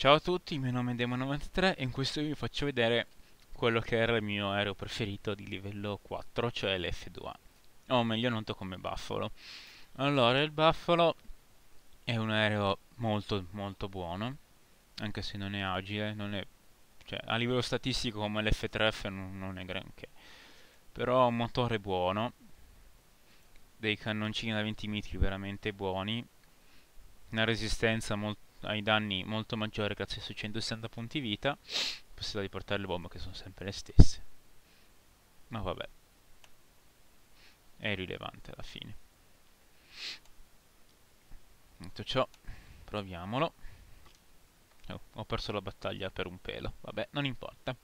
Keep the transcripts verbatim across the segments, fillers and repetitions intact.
Ciao a tutti, il mio nome è Demo novantatré e in questo video vi faccio vedere quello che era il mio aereo preferito di livello quattro, cioè l'F due A, o meglio noto come Buffalo. Allora, il Buffalo è un aereo molto molto buono, anche se non è agile, non è, cioè, a livello statistico come l'F tre F non, non è granché, però ha un motore buono, dei cannoncini da venti metri veramente buoni, una resistenza mol- ai danni molto maggiore grazie ai suoi centosessanta punti vita, possibilità di portare le bombe che sono sempre le stesse. Ma vabbè, è irrilevante alla fine. Detto ciò, proviamolo. Oh, ho perso la battaglia per un pelo. Vabbè, non importa.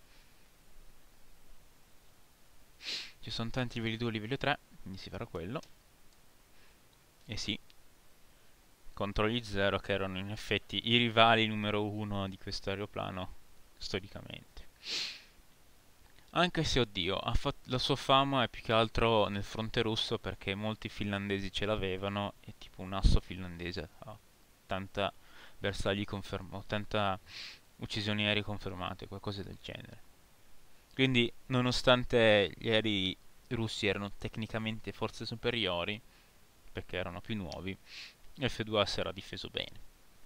Ci sono tanti livelli due e livello tre, quindi si farà quello. E sì, contro gli zero che erano in effetti i rivali numero uno di questo aeroplano storicamente. Anche se, oddio, ha fat- la sua fama è più che altro nel fronte russo perché molti finlandesi ce l'avevano e tipo un asso finlandese ha ottanta bersagli confermati, ottanta uccisioni aeree confermate, qualcosa del genere. Quindi, nonostante gli aerei russi erano tecnicamente forse superiori, perché erano più nuovi, F due A si era difeso bene.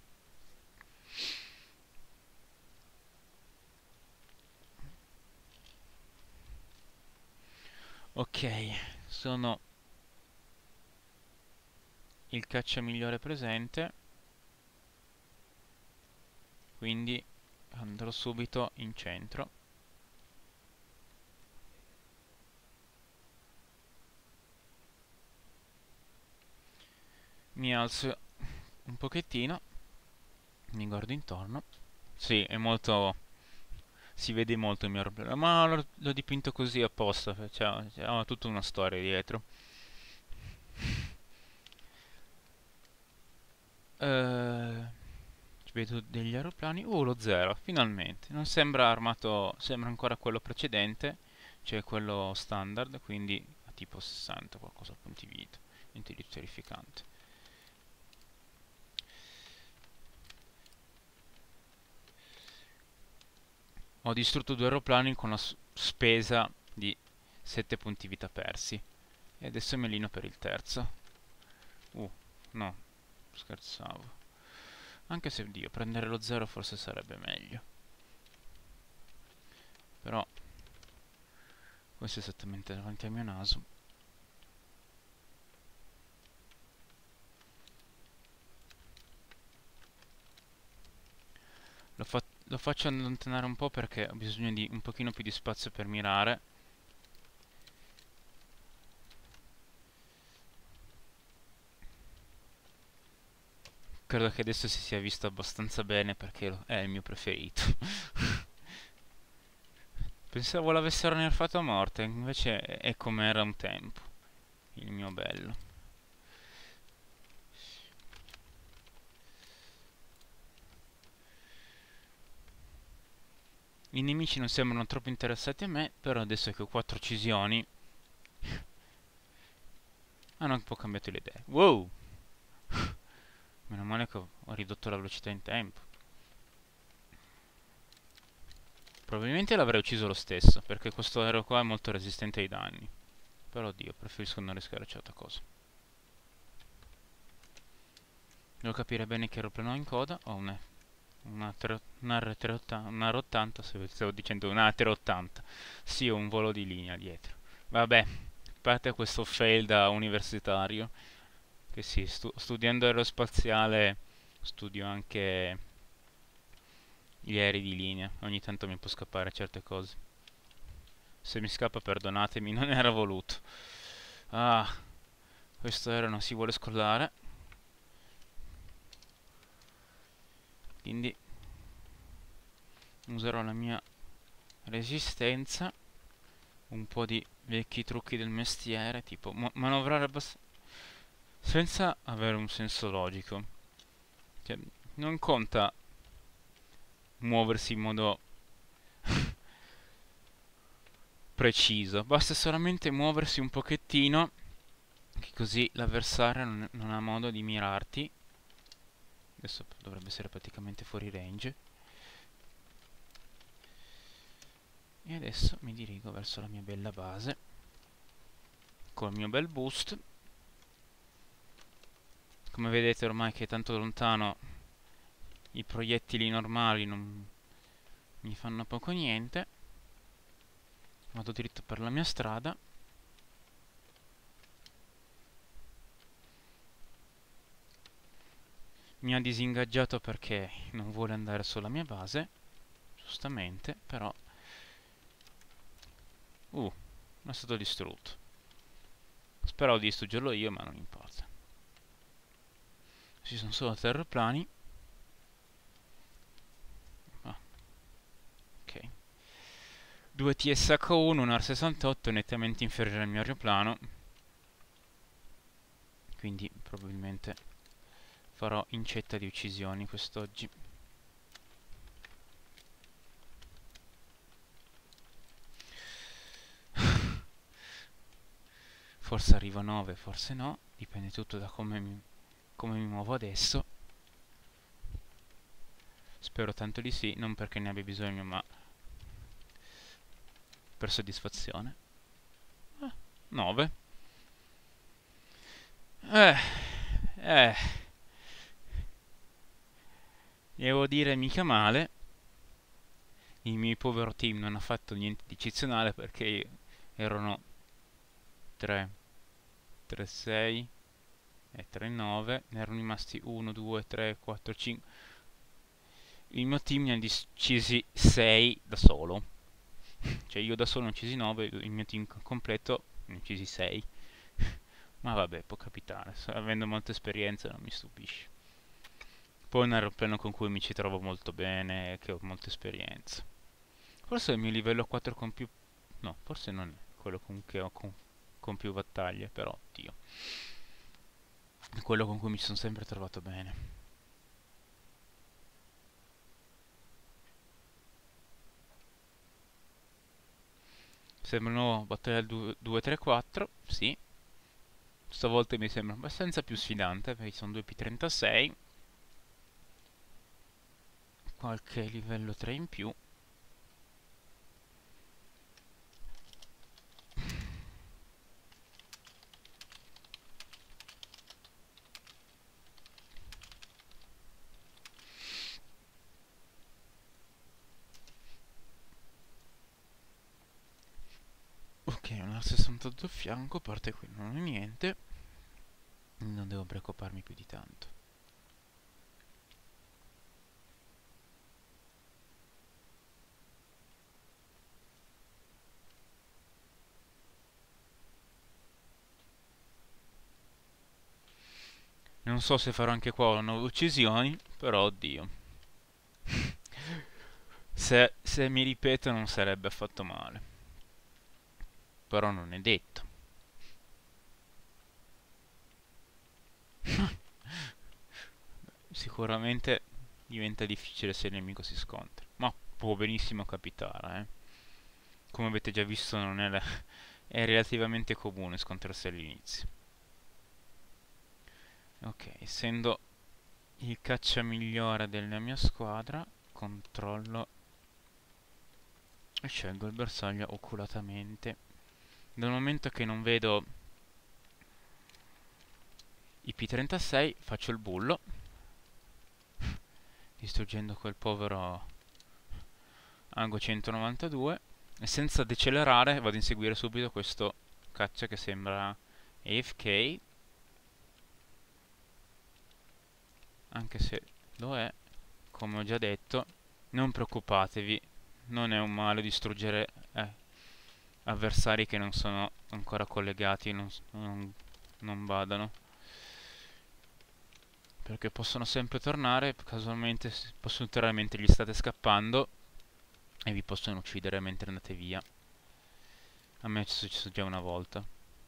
Ok, sono il caccia migliore presente, quindi andrò subito in centro. Mi alzo un pochettino, mi guardo intorno. Sì, è molto... si vede molto il mio aeroplano, ma l'ho, l'ho dipinto così apposta, cioè, cioè, ha tutta una storia dietro. Eh, vedo degli aeroplani. Uh, lo zero, finalmente. Non sembra armato, sembra ancora quello precedente, cioè quello standard, quindi a tipo sessanta, qualcosa a punti vita. Niente di terrificante. Ho distrutto due aeroplani con la spesa di sette punti vita persi. E adesso mi allino per il terzo. Uh, no, scherzavo. Anche se, Dio, prendere lo zero forse sarebbe meglio. Però, questo è esattamente davanti al mio naso. Lo, fa lo faccio allontanare un po' perché ho bisogno di un pochino più di spazio per mirare. Credo che adesso si sia visto abbastanza bene perché è il mio preferito. Pensavo l'avessero nerfato a morte, invece è come era un tempo, il mio bello. I nemici non sembrano troppo interessati a me, però adesso che ho quattro uccisioni hanno un po' cambiato le idee. Wow! Meno male che ho ridotto la velocità in tempo. Probabilmente l'avrei ucciso lo stesso, perché questo aereo qua è molto resistente ai danni. Però oddio, preferisco non rischiare certa cosa. Devo capire bene che aeroplano ho in coda. Ho un, una, una R trecentottanta, una R ottanta, stavo dicendo una A trecentottanta. Sì, ho un volo di linea dietro. Vabbè, a parte questo fail da universitario, che sì, stu studiando aerospaziale studio anche gli aerei di linea. Ogni tanto mi può scappare certe cose. Se mi scappa perdonatemi, non era voluto. Ah, questo aereo non si vuole scollare. Quindi userò la mia resistenza, un po' di vecchi trucchi del mestiere, tipo ma manovrare abbastanza senza avere un senso logico. Cioè, non conta muoversi in modo preciso, basta solamente muoversi un pochettino, che così l'avversario non, non ha modo di mirarti. Adesso dovrebbe essere praticamente fuori range. E adesso mi dirigo verso la mia bella base col mio bel boost. Come vedete ormai che è tanto lontano, i proiettili normali non mi fanno poco niente. Vado dritto per la mia strada. Mi ha disingaggiato perché non vuole andare sulla mia base, giustamente, però... Uh, è stato distrutto. Speravo di distruggerlo io, ma non importa. Ci sono solo terraplani. Ah, ok. due T S H uno, un A R sessantotto, nettamente inferiore al mio aeroplano. Quindi probabilmente farò incetta di uccisioni quest'oggi. Forse arrivo a nove, forse no. Dipende tutto da come mi, come mi muovo adesso. Spero tanto di sì, non perché ne abbia bisogno, ma per soddisfazione. Ah, nove. Eh, eh. Devo dire mica male. Il mio povero team non ha fatto niente di eccezionale perché erano tre, tre, sei e tre, nove. Ne erano rimasti uno, due, tre, quattro, cinque. Il mio team ne ha decisi sei da solo. Cioè io da solo ne ho uccisi nove, il mio team completo ne ha uccisi sei. Ma vabbè, può capitare, avendo molta esperienza non mi stupisce. Poi è un aeroplano con cui mi ci trovo molto bene, che ho molta esperienza. Forse è il mio livello quattro con più... No, forse non è quello con che ho con, con più battaglie, però, Dio. È quello con cui mi sono sempre trovato bene. Sembrano battaglia due tre quattro, sì. Stavolta mi sembra abbastanza più sfidante, perché sono due P trentasei. Qualche livello tre in più. Ok, un A sessantotto a fianco, a parte qui non è niente. Non devo preoccuparmi più di tanto. Non so se farò anche qua nuove uccisioni, però oddio. Se, se mi ripeto non sarebbe affatto male. Però non è detto. Sicuramente diventa difficile se il nemico si scontra. Ma può benissimo capitare, eh. Come avete già visto non è, la... è relativamente comune scontrarsi all'inizio. Ok, essendo il caccia migliore della mia squadra, controllo e scelgo il bersaglio oculatamente. Dal momento che non vedo i P trentasei, faccio il bullo, distruggendo quel povero Ago centonovantadue, e senza decelerare vado a inseguire subito questo caccia che sembra A F K, anche se lo è, come ho già detto. Non preoccupatevi, non è un male distruggere eh, avversari che non sono ancora collegati e non, non, non badano, perché possono sempre tornare, casualmente possono tornare mentre gli state scappando e vi possono uccidere mentre andate via. A me è successo già una volta.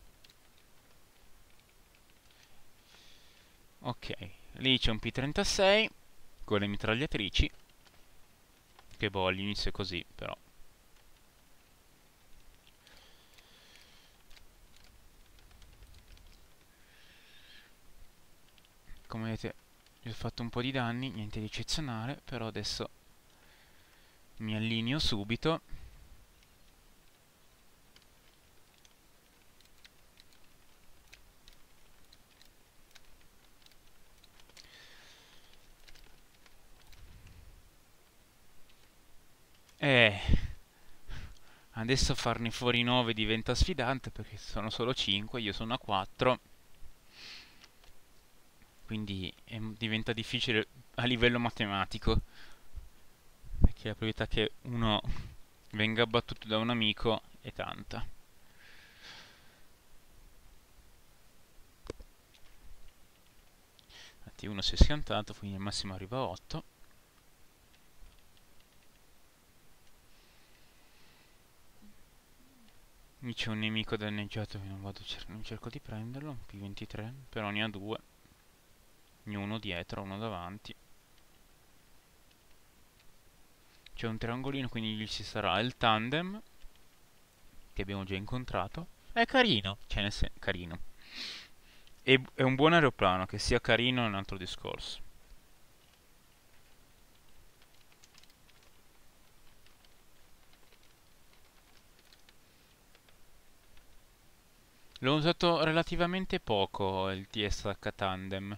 Ok, lì c'è un P trentasei con le mitragliatrici, che boh, all'inizio è così, però. Come vedete, gli ho fatto un po' di danni, niente di eccezionale, però adesso mi allineo subito. Eh, adesso farne fuori nove diventa sfidante perché sono solo cinque, io sono a quattro, quindi è- diventa difficile a livello matematico, perché la probabilità che uno venga abbattuto da un amico è tanta. Infatti uno si è schiantato, quindi al massimo arriva a otto. Qui c'è un nemico danneggiato che non vado a cer- non cerco di prenderlo, P ventitré, però ne ha due, uno dietro, uno davanti. C'è un triangolino, quindi lì ci sarà il tandem, che abbiamo già incontrato. È carino, cioè nel senso, carino. E, è un buon aeroplano, che sia carino è un altro discorso. L'ho usato relativamente poco il T S H Tandem.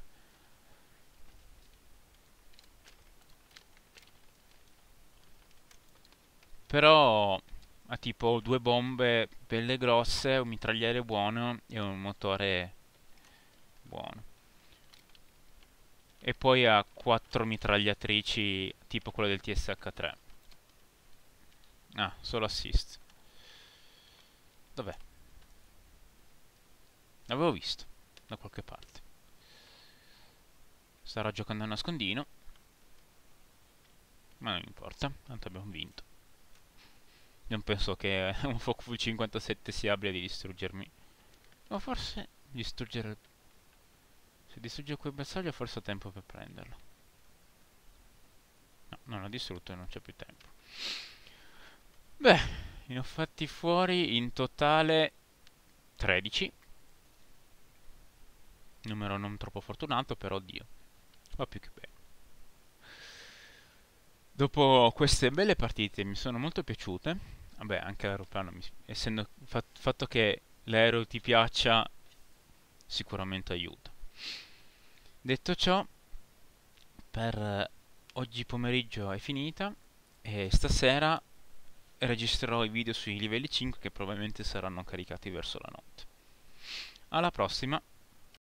Però ha tipo due bombe belle grosse, un mitragliere buono e un motore buono. E poi ha quattro mitragliatrici tipo quella del T S H tre. Ah, solo assist. Dov'è? L'avevo visto da qualche parte. Starà giocando a nascondino. Ma non importa, tanto abbiamo vinto. Non penso che un Focke cinquantasette si abbia di distruggermi. O forse distruggere... Se distrugge quel bersaglio forse ho tempo per prenderlo. No, non l'ha distrutto e non c'è più tempo. Beh, ne ho fatti fuori in totale tredici. Numero non troppo fortunato, però Dio, va più che bene. Dopo queste belle partite mi sono molto piaciute. Vabbè, anche l'aeroplano, mi- essendo fa- fatto che l'aereo ti piaccia, sicuramente aiuta. Detto ciò, per eh, oggi pomeriggio è finita e stasera registrerò i video sui livelli cinque che probabilmente saranno caricati verso la notte. Alla prossima!